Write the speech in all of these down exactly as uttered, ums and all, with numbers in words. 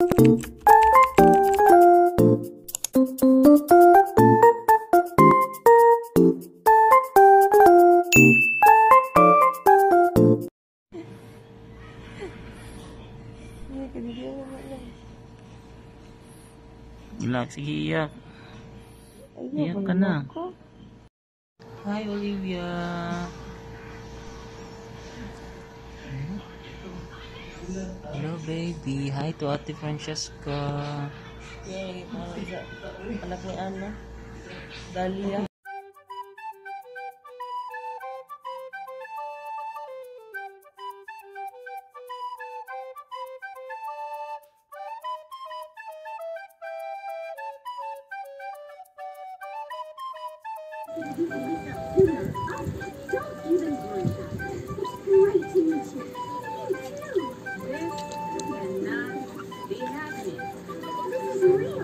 Relax, sige, iyak. Iyak ka na. Hi, Olivia. Hello, baby. Hi to Ate Francesca. Yay, anak ni Ana. Dalia. Don't even worry about it. It's great to meet you. You too. This cannot be happening. This is real.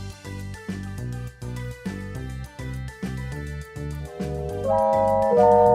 Thank you.